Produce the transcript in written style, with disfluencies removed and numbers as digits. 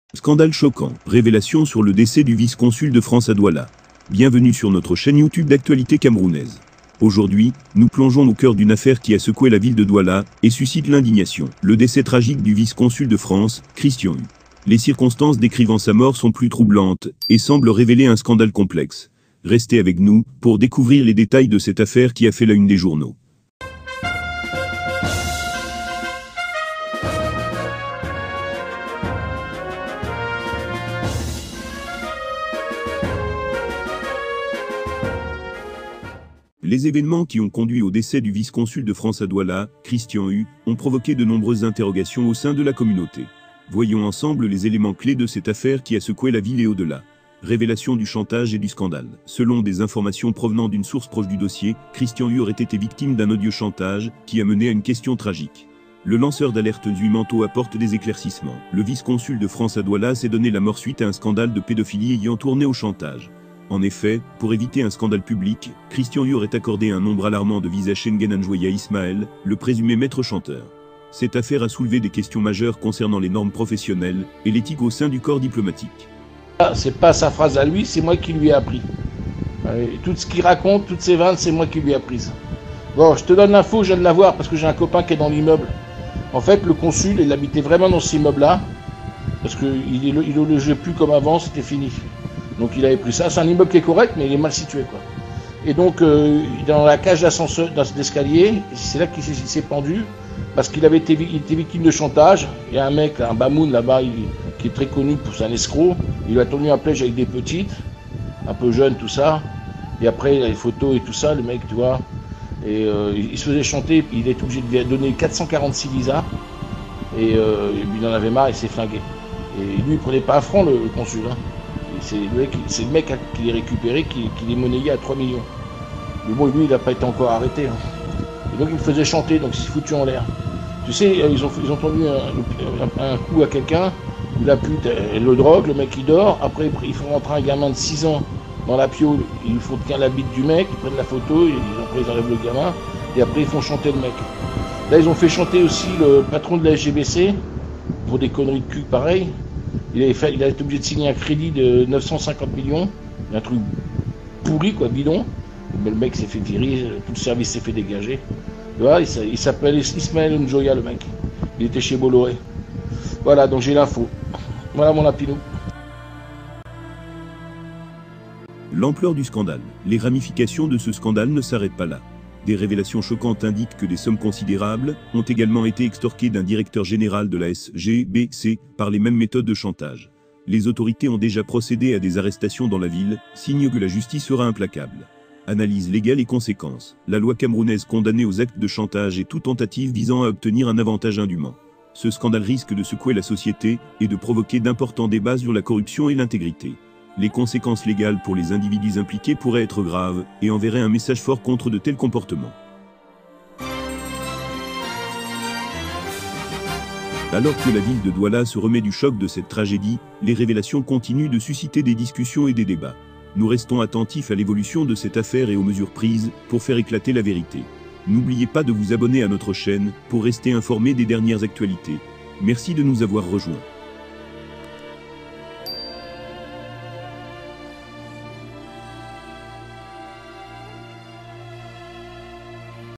Scandale choquant, révélation sur le décès du vice-consul de France à Douala. Bienvenue sur notre chaîne YouTube d'actualité camerounaise. Aujourd'hui, nous plongeons au cœur d'une affaire qui a secoué la ville de Douala et suscite l'indignation. Le décès tragique du vice-consul de France, Christian Hu. Les circonstances décrivant sa mort sont plus troublantes et semblent révéler un scandale complexe. Restez avec nous pour découvrir les détails de cette affaire qui a fait la une des journaux. Les événements qui ont conduit au décès du vice-consul de France à Douala, Christian Hu, ont provoqué de nombreuses interrogations au sein de la communauté. Voyons ensemble les éléments clés de cette affaire qui a secoué la ville et au-delà. Révélation du chantage et du scandale. Selon des informations provenant d'une source proche du dossier, Christian Hu aurait été victime d'un odieux chantage qui a mené à une question tragique. Le lanceur d'alerte Zui Manteau apporte des éclaircissements. Le vice-consul de France à Douala s'est donné la mort suite à un scandale de pédophilie ayant tourné au chantage. En effet, pour éviter un scandale public, Christian Hu aurait accordé un nombre alarmant de visas Schengen Njoya Ismaël, le présumé maître chanteur. Cette affaire a soulevé des questions majeures concernant les normes professionnelles et l'éthique au sein du corps diplomatique. C'est pas sa phrase à lui, c'est moi qui lui ai appris. Tout ce qu'il raconte, toutes ses vannes, c'est moi qui lui ai apprises. Bon, je te donne l'info, je viens de la voir parce que j'ai un copain qui est dans l'immeuble. En fait, le consul, il habitait vraiment dans cet immeuble-là, parce qu'il ne logeait plus comme avant, c'était fini. Donc il avait pris ça, c'est un immeuble qui est correct, mais il est mal situé, quoi. Et donc, dans la cage d'ascenseur, d'escalier, c'est là qu'il s'est pendu, parce qu'il avait été victime de chantage. Il y a un mec, un Bamoun là-bas, qui est très connu pour c'est un escroc. Il lui a tenu un piège avec des petites, un peu jeunes, tout ça. Et après, il a les photos et tout ça, le mec, tu vois. Et il se faisait chanter, il était obligé de donner 446 visas. Et il en avait marre, il s'est flingué. Et lui, il prenait pas un franc, le consul, hein. C'est le mec qui l'est récupéré, qui l'est monnayé à 3 millions. Mais bon, lui, il n'a pas été encore arrêté. Hein. Et donc, il le faisait chanter, donc il s'est foutu en l'air. Tu sais, ils ont tendu un coup à quelqu'un, la pute, elle le drogue, le mec il dort. Après, ils font rentrer un gamin de 6 ans dans la piole, ils font tenir la bite du mec, ils prennent la photo, après ils enlèvent le gamin, et après ils font chanter le mec. Là, ils ont fait chanter aussi le patron de la SGBC, pour des conneries de cul pareil. Il a été obligé de signer un crédit de 950 millions, un truc pourri, quoi, bidon. Mais le mec s'est fait virer, tout le service s'est fait dégager. Voilà, il s'appelle Ismaël Njoya, le mec. Il était chez Bolloré. Voilà, donc j'ai l'info. Voilà mon lapinou. L'ampleur du scandale. Les ramifications de ce scandale ne s'arrêtent pas là. Des révélations choquantes indiquent que des sommes considérables ont également été extorquées d'un directeur général de la SGBC par les mêmes méthodes de chantage. Les autorités ont déjà procédé à des arrestations dans la ville, signe que la justice sera implacable. Analyse légale et conséquences. La loi camerounaise condamnait aux actes de chantage et toute tentative visant à obtenir un avantage indûment. Ce scandale risque de secouer la société et de provoquer d'importants débats sur la corruption et l'intégrité. Les conséquences légales pour les individus impliqués pourraient être graves et enverraient un message fort contre de tels comportements. Alors que la ville de Douala se remet du choc de cette tragédie, les révélations continuent de susciter des discussions et des débats. Nous restons attentifs à l'évolution de cette affaire et aux mesures prises pour faire éclater la vérité. N'oubliez pas de vous abonner à notre chaîne pour rester informé des dernières actualités. Merci de nous avoir rejoints.